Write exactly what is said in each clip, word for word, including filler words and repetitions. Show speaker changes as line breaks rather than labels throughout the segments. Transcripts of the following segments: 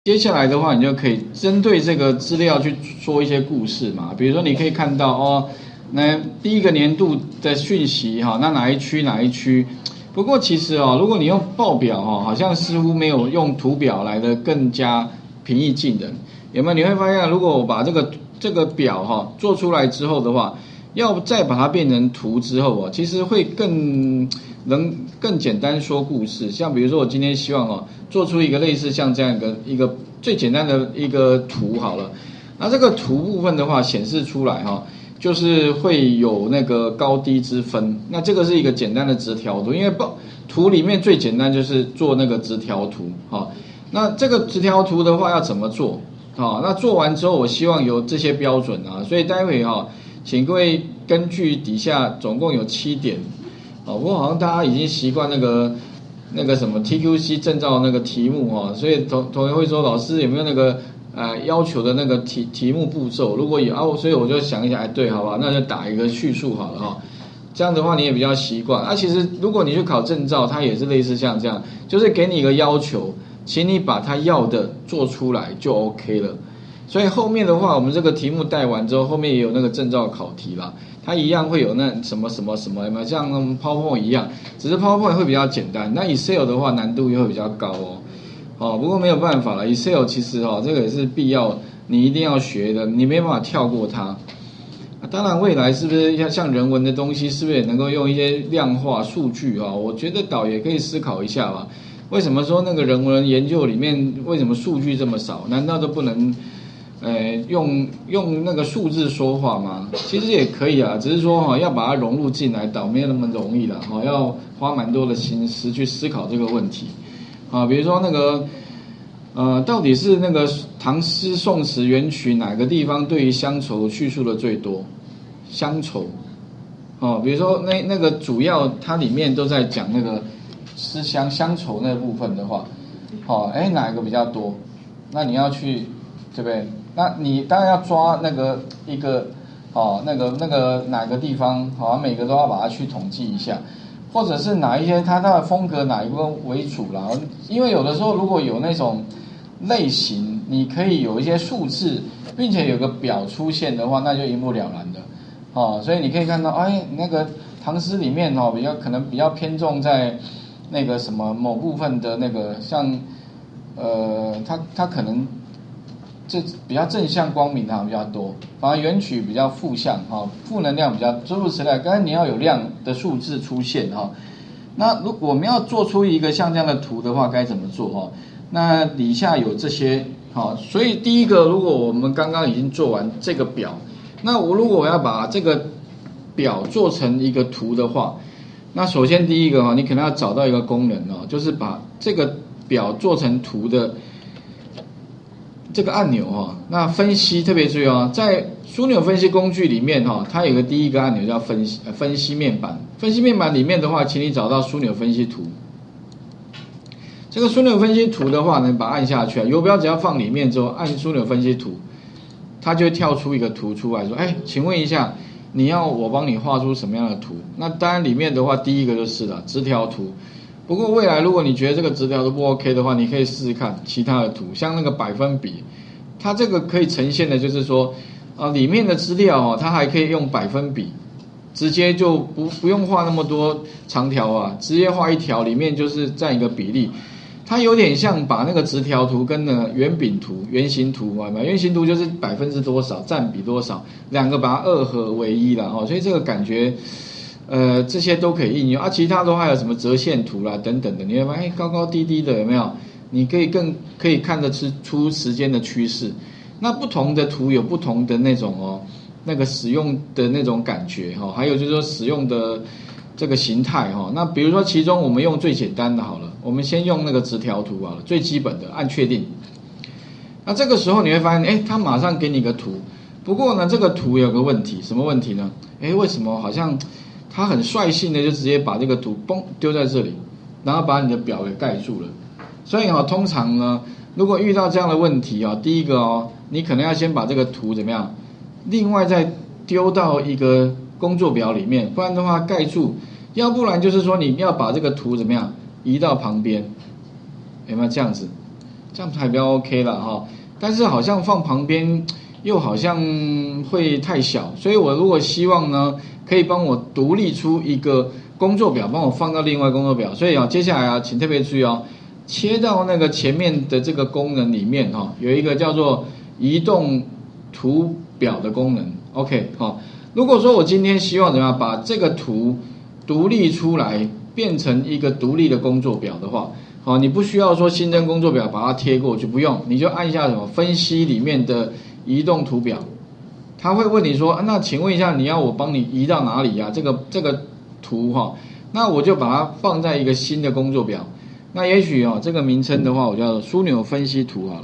接下来的话，你就可以针对这个资料去说一些故事嘛。比如说，你可以看到哦，那第一个年度的讯息哈，那哪一区哪一区？不过其实哦，如果你用报表哈，好像似乎没有用图表来的更加平易近人。有没有？你会发现，如果我把这个这个表哈做出来之后的话，要再把它变成图之后哦，其实会更能更简单说故事。像比如说，我今天希望哦，做出一个类似像这样一个一个最简单的一个图好了。那这个图部分的话，显示出来哈，就是会有那个高低之分。那这个是一个简单的直条图，因为报图里面最简单就是做那个直条图哈。那这个直条图的话要怎么做？好，那做完之后，我希望有这些标准啊，所以待会哈。请各位根据底下总共有七点，哦，不过好像大家已经习惯那个那个什么 T Q C 证照那个题目哦，所以同同学会说老师有没有那个呃要求的那个题题目步骤？如果有啊，所以我就想一下，哎，对，好吧，那就打一个叙述好了哈、哦，这样的话你也比较习惯。啊，其实如果你去考证照，它也是类似像这样，就是给你一个要求，请你把它要的做出来就 OK 了。所以后面的话，我们这个题目带完之后，后面也有那个证照考题啦，它一样会有那什么什么什么，有没有像 PowerPoint 一样？只是 PowerPoint 会比较简单，那 Excel 的话难度又会比较高哦。哦，不过没有办法了 ，Excel 其实哦，这个也是必要，你一定要学的，你没办法跳过它。啊、当然，未来是不是像像人文的东西，是不是也能够用一些量化数据啊？我觉得导也可以思考一下吧。为什么说那个人文研究里面为什么数据这么少？难道都不能？呃，用用那个数字说话吗？其实也可以啊，只是说哈、哦，要把它融入进来，倒没有那么容易了哈、哦，要花蛮多的心思去思考这个问题啊。比如说那个呃，到底是那个唐诗宋词元曲哪个地方对于乡愁叙述的最多？乡愁哦，比如说那那个主要它里面都在讲那个思乡乡愁那部分的话，哦，哎，哪一个比较多？那你要去对不对？那你当然要抓那个一个，哦，那个那个哪个地方，好、哦，每个都要把它去统计一下，或者是哪一些它它的风格哪一个为主啦？因为有的时候如果有那种类型，你可以有一些数字，并且有个表出现的话，那就一目了然的，哦，所以你可以看到，哎，那个唐诗里面哦，比较可能比较偏重在那个什么某部分的那个，像呃，它它可能。这比较正向光明的比较多，反而元曲比较负向哈，负能量比较诸如此类。刚才你要有量的数字出现哈，那如果我们要做出一个像这样的图的话，该怎么做哈？那底下有这些好，所以第一个，如果我们刚刚已经做完这个表，那我如果我要把这个表做成一个图的话，那首先第一个哈，你可能要找到一个功能哦，就是把这个表做成图的。这个按钮哈，那分析特别注意哦，在枢纽分析工具里面哈，它有个第一个按钮叫分析分析面板。分析面板里面的话，请你找到枢纽分析图。这个枢纽分析图的话呢，把它按下去啊，游标只要放里面之后，按枢纽分析图，它就会跳出一个图出来说，哎，请问一下，你要我帮你画出什么样的图？那当然里面的话，第一个就是了直条图。不过未来如果你觉得这个直条都不 OK 的话，你可以试试看其他的图，像那个百分比，它这个可以呈现的就是说，啊、呃，里面的资料哦，它还可以用百分比，直接就不不用画那么多长条啊，直接画一条，里面就是占一个比例。它有点像把那个直条图跟那个圆饼图、圆形图啊，圆形图就是百分之多少，占比多少，两个把它二合为一了哦，所以这个感觉。呃，这些都可以应用啊，其他的话还有什么折线图啦等等的，你会发现高高低低的有没有？你可以更可以看得出时间的趋势。那不同的图有不同的那种哦，那个使用的那种感觉哈、哦，还有就是说使用的这个形态哈、哦。那比如说其中我们用最简单的好了，我们先用那个直条图好了，最基本的按确定。那这个时候你会发现，哎，它马上给你个图。不过呢，这个图有个问题，什么问题呢？哎，为什么好像？他很率性的就直接把这个图嘣丢在这里，然后把你的表给盖住了。所以哈、哦，通常呢，如果遇到这样的问题啊、哦，第一个哦，你可能要先把这个图怎么样，另外再丢到一个工作表里面，不然的话盖住，要不然就是说你要把这个图怎么样移到旁边，有没有这样子？ 这样还比较 OK 了哈。但是好像放旁边又好像会太小，所以我如果希望呢，可以帮我独立出一个工作表，帮我放到另外工作表。所以啊，接下来啊，请特别注意哦，切到那个前面的这个功能里面哈，有一个叫做移动图表的功能。OK 哈，如果说我今天希望怎么样把这个图独立出来，变成一个独立的工作表的话，好，你不需要说新增工作表把它贴过去，不用，你就按一下什么分析里面的移动图表，他会问你说，啊、那请问一下你要我帮你移到哪里呀、啊？这个这个图哈，那我就把它放在一个新的工作表。那也许哦，这个名称的话，我叫枢纽分析图好了。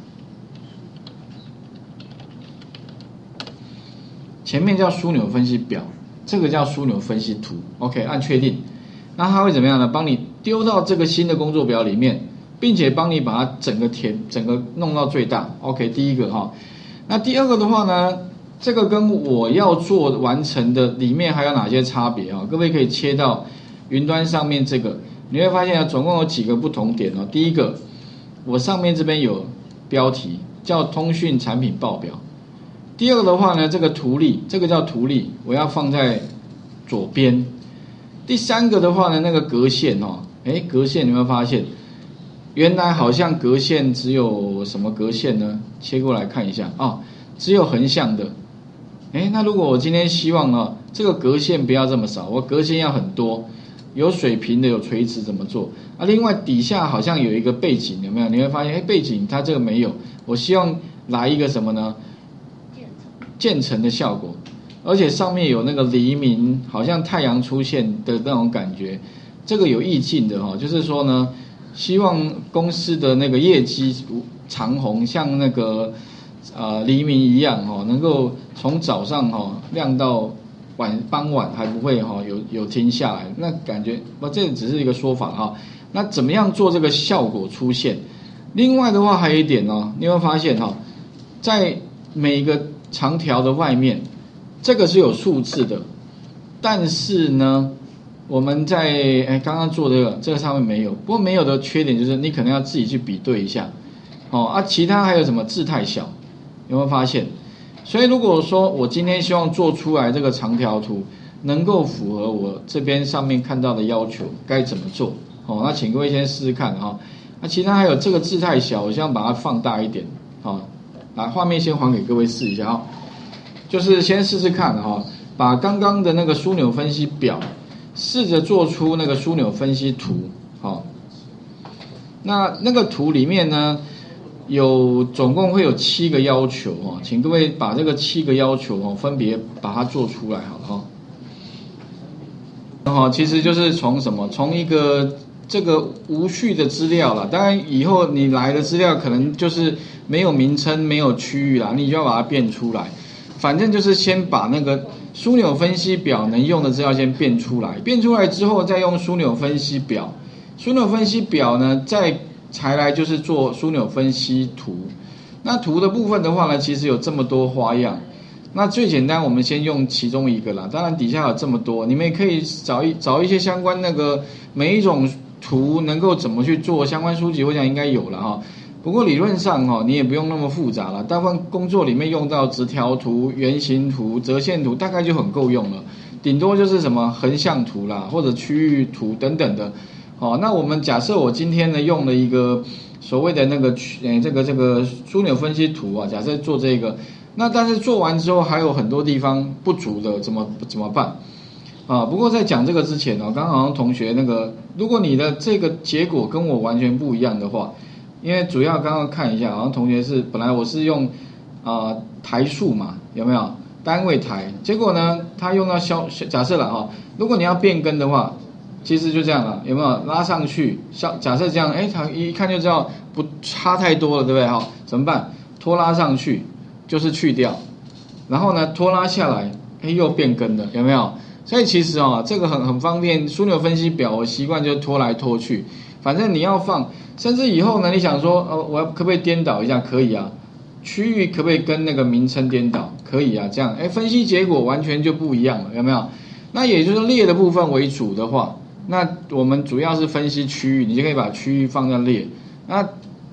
前面叫枢纽分析表，这个叫枢纽分析图。OK， 按确定。那它会怎么样呢？帮你丢到这个新的工作表里面，并且帮你把它整个填，整个弄到最大。OK， 第一个哈。那第二个的话呢，这个跟我要做完成的里面还有哪些差别啊？各位可以切到云端上面这个，你会发现啊，总共有几个不同点哦。第一个，我上面这边有标题叫通讯产品报表。第二个的话呢，这个图例，这个叫图例，我要放在左边。第三个的话呢，那个格线哦，哎，格线你有没有发现？原来好像格线只有什么格线呢？切过来看一下啊、哦，只有横向的。哎，那如果我今天希望呢，这个格线不要这么少，我格线要很多，有水平的，有垂直，怎么做？啊，另外底下好像有一个背景，有没有？你会发现，哎，背景它这个没有，我希望来一个什么呢？渐层的效果，而且上面有那个黎明，好像太阳出现的那种感觉，这个有意境的哈、哦，就是说呢，希望公司的那个业绩长红，像那个呃黎明一样哈、哦，能够从早上哈、哦、亮到晚傍晚还不会哈、哦、有有停下来，那感觉不这只是一个说法哈、哦。那怎么样做这个效果出现？另外的话还有一点哦，你会发现哈、哦，在每个长条的外面，这个是有数字的，但是呢，我们在哎刚刚做这个这个上面没有，不过没有的缺点就是你可能要自己去比对一下，哦啊，其他还有什么字太小，有没有发现？所以如果说我今天希望做出来这个长条图能够符合我这边上面看到的要求，该怎么做？哦，那请各位先试试看哈、哦。那其他还有这个字太小，我希望把它放大一点，哦。来，画面先还给各位试一下啊、哦，就是先试试看哈、哦，把刚刚的那个枢纽分析表，试着做出那个枢纽分析图，好、哦，那那个图里面呢，有总共会有七个要求哦，请各位把这个七个要求哦，分别把它做出来好了哈。然后其实就是从什么，从一个这个无序的资料啦，当然以后你来的资料可能就是没有名称、没有区域啦，你就要把它变出来。反正就是先把那个枢纽分析表能用的资料先变出来，变出来之后再用枢纽分析表。枢纽分析表呢，再才来就是做枢纽分析图。那图的部分的话呢，其实有这么多花样。那最简单，我们先用其中一个啦。当然底下有这么多，你们也可以找一找一些相关那个每一种图能够怎么去做相关书籍，我想应该有了哈。不过理论上哈，你也不用那么复杂了。大部分工作里面用到直条图、圆形图、折线图，大概就很够用了。顶多就是什么横向图啦，或者区域图等等的。好，那我们假设我今天呢用了一个所谓的那个呃这个这个枢纽分析图啊，假设做这个，那但是做完之后还有很多地方不足的，怎么怎么办？啊，不过在讲这个之前哦，刚刚好像同学那个，如果你的这个结果跟我完全不一样的话，因为主要刚刚看一下，好像同学是本来我是用啊、呃、台数嘛，有没有单位台？结果呢，他用到消假设了哈，如果你要变更的话。其实就这样了，有没有拉上去？像假设这样，哎，它一看就知道不差太多了，对不对？好，怎么办？拖拉上去就是去掉，然后呢，拖拉下来，哎，又变更了，有没有？所以其实啊、哦，这个很很方便。枢纽分析表，我习惯就拖来拖去，反正你要放，甚至以后呢，你想说，呃，我可不可以颠倒一下？可以啊。区域可不可以跟那个名称颠倒？可以啊。这样，哎，分析结果完全就不一样了，有没有？那也就是列的部分为主的话。那我们主要是分析区域，你就可以把区域放在列。那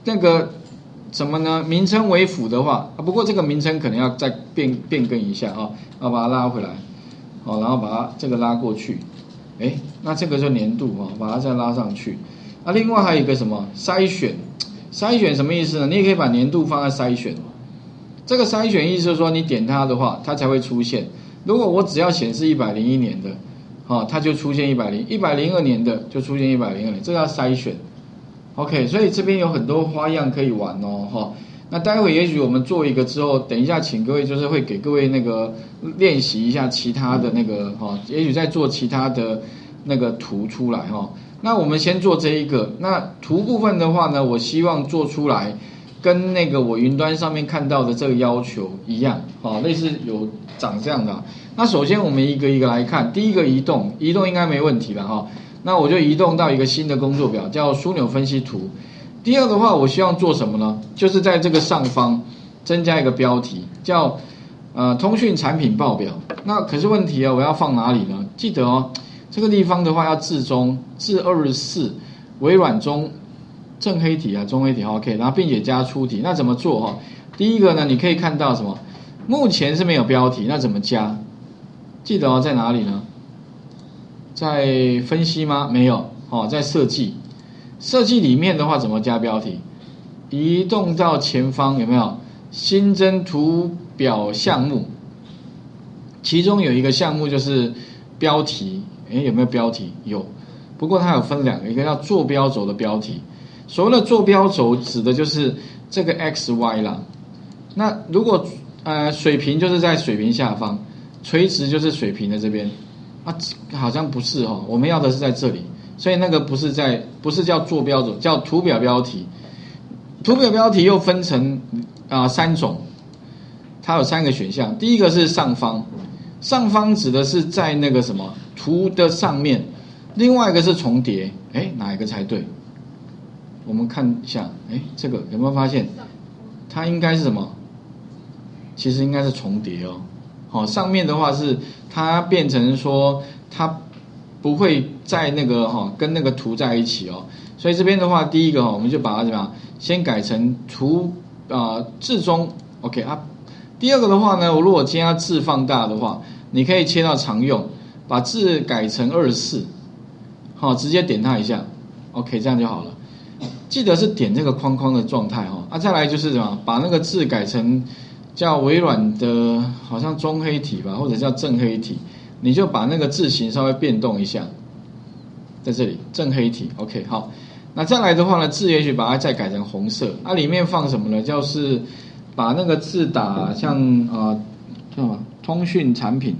那个什么呢？名称为辅的话，啊，不过这个名称可能要再变变更一下啊，要把它拉回来，好，然后把它这个拉过去，哎，那这个就年度啊，把它再拉上去。啊，另外还有一个什么筛选？筛选什么意思呢？你也可以把年度放在筛选。这个筛选意思就是说，你点它的话，它才会出现。如果我只要显示一百零一年的，哦，它就出现一百零一百零二年的就出现一百零二年，这个要筛选。OK， 所以这边有很多花样可以玩哦，哈、哦。那待会也许我们做一个之后，等一下请各位就是会给各位那个练习一下其他的那个哈、哦，也许再做其他的那个图出来哈、哦。那我们先做这一个，那图部分的话呢，我希望做出来跟那个我云端上面看到的这个要求一样，哦，类似有长这样的、啊。那首先我们一个一个来看，第一个移动，移动应该没问题了哈、哦。那我就移动到一个新的工作表，叫枢纽分析图。第二的话，我希望做什么呢？就是在这个上方增加一个标题，叫呃通讯产品报表。那可是问题啊，我要放哪里呢？记得哦。这个地方的话要至中至二十四，微软中正黑体啊，中黑体 OK， 然后并且加粗体。那怎么做哈？第一个呢，你可以看到什么？目前是没有标题，那怎么加？记得哦，在哪里呢？在分析吗？没有哦，在设计。设计里面的话怎么加标题？移动到前方有没有？新增图表项目，其中有一个项目就是标题。诶，有没有标题？有，不过它有分两个，一个叫坐标轴的标题。所谓的坐标轴指的就是这个 X Y 啦。那如果呃水平就是在水平下方，垂直就是水平的这边啊，好像不是哦，我们要的是在这里，所以那个不是在不是叫坐标轴，叫图表标题。图表标题又分成啊、呃、三种，它有三个选项。第一个是上方，上方指的是在那个什么图的上面，另外一个是重叠，哎，哪一个才对？我们看一下，哎，这个有没有发现？它应该是什么？其实应该是重叠哦。好，上面的话是它变成说它不会在那个哈跟那个图在一起哦，所以这边的话，第一个哈我们就把它怎么样，先改成图啊、呃、字中 OK 啊。第二个的话呢，我如果今天要字放大的话，你可以切到常用。把字改成二十四，好，直接点它一下 ，OK， 这样就好了。记得是点这个框框的状态哈。啊，再来就是什么，把那个字改成叫微软的，好像中黑体吧，或者叫正黑体，你就把那个字形稍微变动一下，在这里正黑体 ，OK， 好。那再来的话呢，字也许把它再改成红色，啊，里面放什么呢？就是把那个字打像啊叫什么通讯产品。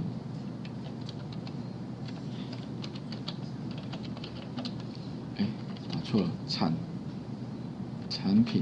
错了，产产品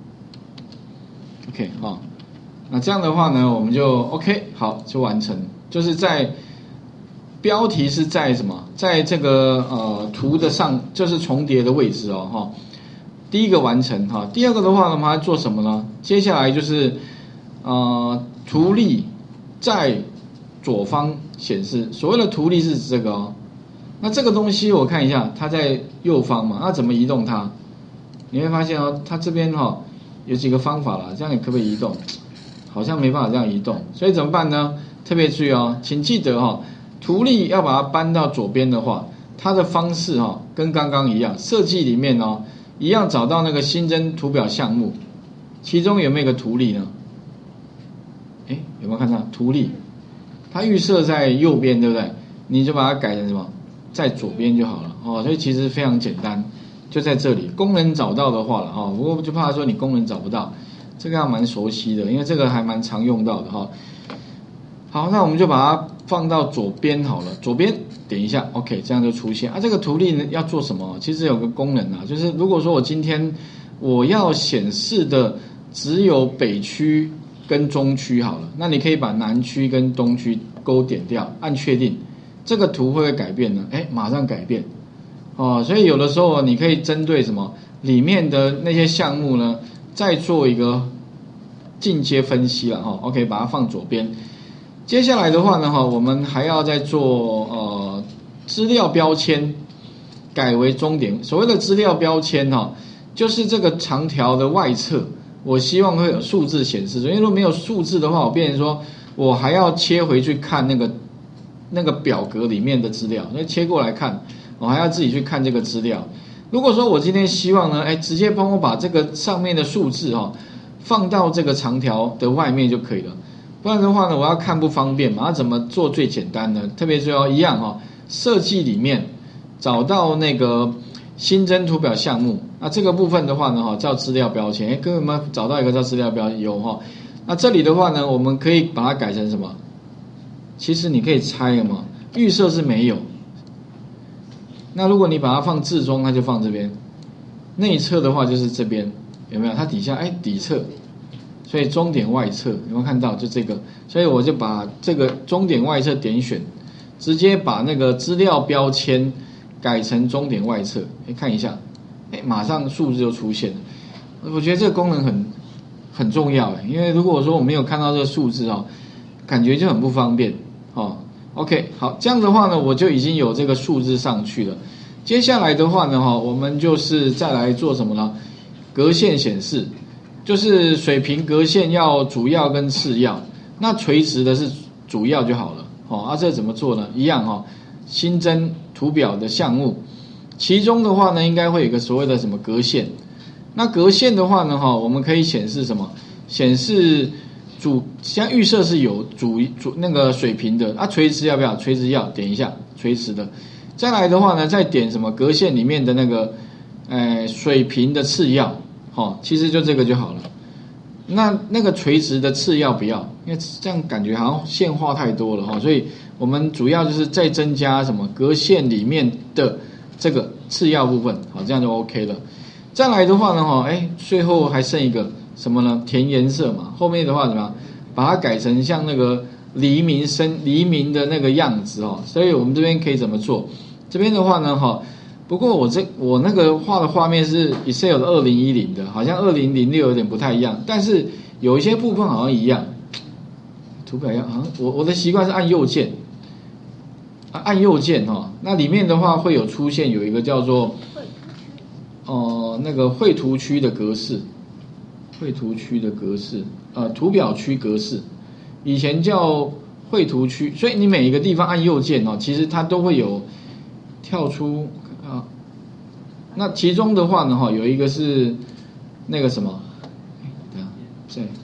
，OK 哈、哦，那这样的话呢，我们就 OK 好就完成，就是在标题是在什么，在这个呃图的上，就是重叠的位置哦哈、哦。第一个完成哈、哦，第二个的话呢，我们还做什么呢？接下来就是呃图例在左方显示，所谓的图例是指这个哦。那这个东西我看一下，它在右方嘛，那怎么移动它？你会发现哦，它这边哈、哦、有几个方法啦，这样你可不可以移动？好像没办法这样移动，所以怎么办呢？特别注意哦，请记得哈、哦，图例要把它搬到左边的话，它的方式哈、哦、跟刚刚一样，设计里面哦一样找到那个新增图表项目，其中有没有一个图例呢？哎，有没有看到图例？它预设在右边，对不对？你就把它改成什么？在左边就好了哦，所以其实非常简单，就在这里。功能找到的话了哈，不过就怕说你功能找不到，这个还蛮熟悉的，因为这个还蛮常用到的哈。好，那我们就把它放到左边好了，左边点一下 ，OK， 这样就出现啊。这个图例呢要做什么？其实有个功能啊，就是如果说我今天我要显示的只有北区跟中区好了，那你可以把南区跟东区勾点掉，按确定。这个图会不会改变呢？哎，马上改变，哦，所以有的时候你可以针对什么里面的那些项目呢，再做一个进阶分析了哈。OK， 把它放左边。接下来的话呢，哈，我们还要再做呃资料标签改为终点。所谓的资料标签哈， 就是这个长条的外侧，我希望会有数字显示，因为如果没有数字的话，我变成说我还要切回去看那个那个表格里面的资料，那切过来看，我还要自己去看这个资料。如果说我今天希望呢，哎，直接帮我把这个上面的数字哈、哦、放到这个长条的外面就可以了，不然的话呢，我要看不方便嘛。那怎么做最简单呢？特别是要一样哈、哦，设计里面找到那个新增图表项目，那这个部分的话呢，哈，叫资料标签。哎，各位有没有找到一个叫资料标签？有哈。那这里的话呢，我们可以把它改成什么？其实你可以猜了嘛，预设是没有。那如果你把它放置中，它就放这边；内侧的话就是这边，有没有？它底下哎底侧，所以中点外侧有没有看到？就这个，所以我就把这个中点外侧点选，直接把那个资料标签改成中点外侧。哎，看一下，哎，马上数字就出现了。我觉得这个功能很很重要哎，因为如果说我没有看到这个数字哦，感觉就很不方便哦。OK， 好，这样的话呢，我就已经有这个数字上去了。接下来的话呢，哈，我们就是再来做什么呢？格线显示，就是水平格线要主要跟次要，那垂直的是主要就好了。哦，啊，这怎么做呢？一样哈、哦，新增图表的项目，其中的话呢，应该会有一个所谓的什么格线。那格线的话呢，哈，我们可以显示什么？显示主，现在预设是有主主那个水平的，啊，垂直要不要？垂直要，点一下垂直的。再来的话呢，再点什么格线里面的那个，呃，水平的次要，哦，其实就这个就好了。那那个垂直的次要不要，因为这样感觉好像线画太多了哈、哦，所以我们主要就是再增加什么格线里面的这个次要部分，好，这样就 OK 了。再来的话呢，哈，哎，最后还剩一个什么呢？填颜色嘛。后面的话怎么样？把它改成像那个黎明深黎明的那个样子哦。所以我们这边可以怎么做？这边的话呢，哈，不过我这我那个画的画面是 Excel 的二零一零的，好像二零零六有点不太一样，但是有一些部分好像一样。图表一样，好像我我的习惯是按右键，按右键哈、哦。那里面的话会有出现有一个叫做哦、呃、那个绘图区的格式，绘图区的格式，呃图表区格式，以前叫绘图区，所以你每一个地方按右键哦，其实它都会有跳出啊。那其中的话呢，哈，有一个是那个什么，等下对，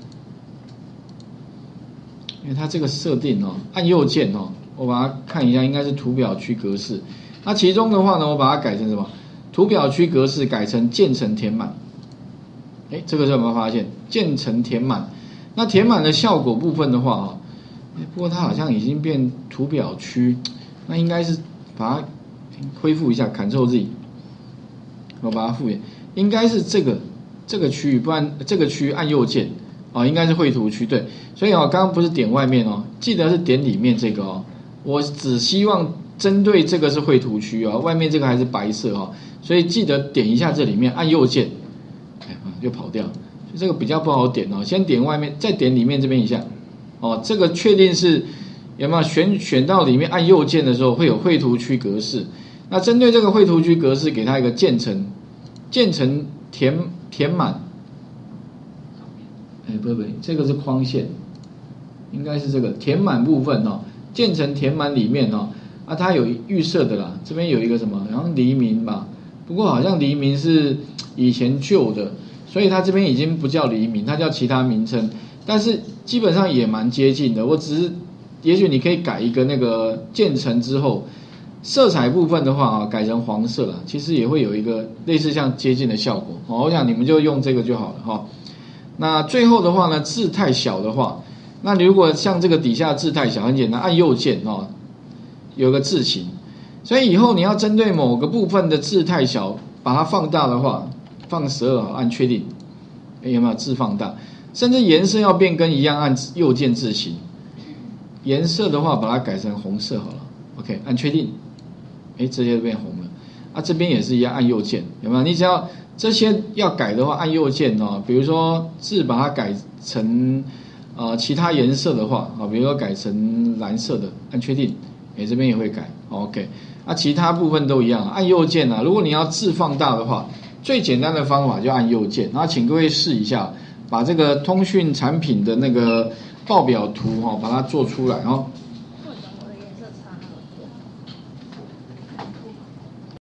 因为它这个设定哦，按右键哦，我把它看一下，应该是图表区格式。那其中的话呢，我把它改成什么？图表区格式改成渐层填满。哎，这个时候有没有发现渐层填满？那填满的效果部分的话啊，不过它好像已经变图表区，那应该是把它恢复一下 ，Ctrl Z， 我把它复原，应该是这个这个区域，不然这个区域按右键哦，应该是绘图区对。所以哦，刚刚不是点外面哦，记得是点里面这个哦。我只希望针对这个是绘图区哦，外面这个还是白色哦，所以记得点一下这里面，按右键。就跑掉，所以这个比较不好点哦。先点外面，再点里面这边一下，哦，这个确定是有没有选选到里面，按右键的时候会有绘图区格式。那针对这个绘图区格式，给它一个渐层，渐层填填满。哎，不不，这个是框线，应该是这个填满部分哦。渐层填满里面哦，啊，它有预设的啦，这边有一个什么，然后黎明吧，不过好像黎明是以前旧的。所以它这边已经不叫黎明，它叫其他名称，但是基本上也蛮接近的。我只是，也许你可以改一个那个渐层之后，色彩部分的话啊，改成黄色了，其实也会有一个类似像接近的效果。哦，我想你们就用这个就好了哈。那最后的话呢，字太小的话，那你如果像这个底下字太小，很简单，按右键哦，有个字形。所以以后你要针对某个部分的字太小，把它放大的话。放十二好，按确定，有没有字放大？甚至颜色要变更一样，按右键字形。颜色的话，把它改成红色好了。OK， 按确定，哎，直接变红了。啊，这边也是一样，按右键，有没有？你只要这些要改的话，按右键哦。比如说字把它改成呃其他颜色的话，啊，比如说改成蓝色的，按确定，哎，这边也会改。OK， 啊，其他部分都一样，按右键啊。如果你要字放大的话。 最简单的方法就按右键，然后请各位试一下，把这个通讯产品的那个报表图哈、哦，把它做出来，然后